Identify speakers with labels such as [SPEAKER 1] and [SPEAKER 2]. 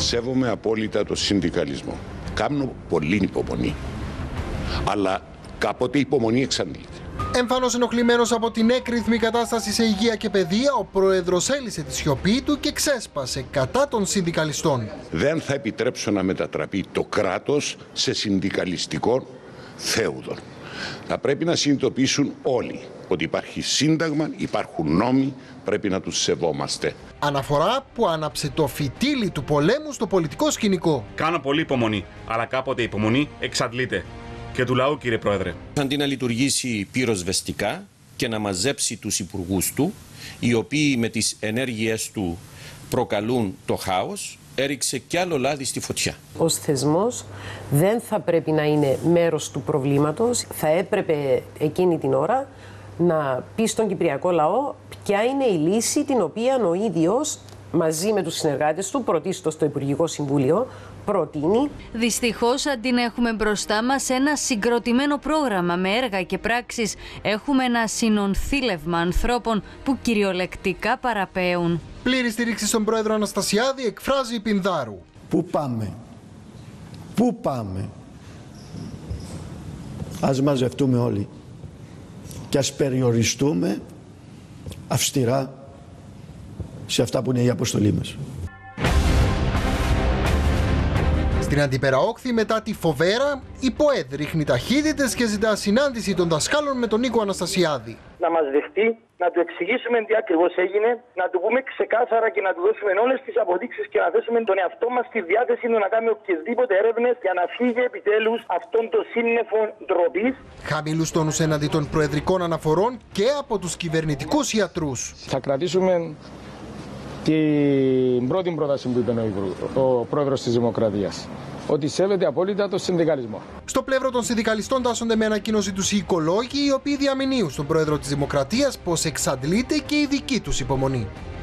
[SPEAKER 1] Σέβομαι απόλυτα το συνδικαλισμό. Κάνω πολύ υπομονή. Αλλά κάποτε η υπομονή εξαντλείται.
[SPEAKER 2] Εμφανώς ενοχλημένος από την έκρηθμη κατάσταση σε υγεία και παιδεία, ο πρόεδρος έλυσε τη σιωπή του και ξέσπασε κατά των συνδικαλιστών.
[SPEAKER 1] Δεν θα επιτρέψω να μετατραπεί το κράτος σε συνδικαλιστικό φέουδο. Θα πρέπει να συνειδητοποιήσουν όλοι ότι υπάρχει σύνταγμα, υπάρχουν νόμοι, πρέπει να τους σεβόμαστε.
[SPEAKER 2] Αναφορά που άναψε το φυτίλι του πολέμου στο πολιτικό σκηνικό.
[SPEAKER 3] Κάνω πολύ υπομονή, αλλά κάποτε η υπομονή εξαντλείται. Και του λαού, κύριε Πρόεδρε.
[SPEAKER 4] Αντί να λειτουργήσει πυροσβεστικά και να μαζέψει τους υπουργούς του, οι οποίοι με τις ενέργειές του προκαλούν το χάος, έριξε κι άλλο λάδι στη φωτιά.
[SPEAKER 5] Ως θεσμός δεν θα πρέπει να είναι μέρος του προβλήματος. Θα έπρεπε εκείνη την ώρα να πει στον κυπριακό λαό ποια είναι η λύση την οποία ο ίδιος μαζί με τους συνεργάτες του, πρωτίστως στο Υπουργικό Συμβούλιο, προτείνει.
[SPEAKER 6] Δυστυχώς, αντί να έχουμε μπροστά μας ένα συγκροτημένο πρόγραμμα με έργα και πράξεις, έχουμε ένα συνονθήλευμα ανθρώπων που κυριολεκτικά παραπέουν.
[SPEAKER 2] Πλήρη στήριξη στον πρόεδρο Αναστασιάδη εκφράζει η Πινδάρου.
[SPEAKER 7] Πού πάμε, πού πάμε? Ας μαζευτούμε όλοι και ας περιοριστούμε αυστηρά σε αυτά που είναι η αποστολή μας.
[SPEAKER 2] Στην Αντιπεραόχθη, μετά τη Φοβέρα, η ΠΟΕΔ ρίχνει ταχύτητες και ζητά συνάντηση των δασκάλων με τον Νίκο Αναστασιάδη.
[SPEAKER 8] Να μας δεχτεί, να του εξηγήσουμε τι ακριβώς έγινε, να του πούμε ξεκάθαρα και να του δώσουμε όλες τις αποδείξεις και να θέσουμε τον εαυτό μας στη διάθεση του να κάνουμε οποιασδήποτε έρευνες για να φύγει επιτέλους αυτόν το σύννεφο ντροπής.
[SPEAKER 2] Χαμηλούς τόνους έναντι των προεδρικών αναφορών και από τους κυβερνητικούς ιατρούς.
[SPEAKER 9] Θα κρατήσουμε την πρώτη πρόταση που είπε ο πρόεδρος της Δημοκρατίας, ότι σέβεται απόλυτα το συνδικαλισμό.
[SPEAKER 2] Στο πλευρό των συνδικαλιστών τάσσονται με ανακοίνωση τους οι οικολόγοι, οι οποίοι διαμηνύουν στον πρόεδρο της Δημοκρατίας πως εξαντλείται και η δική τους υπομονή.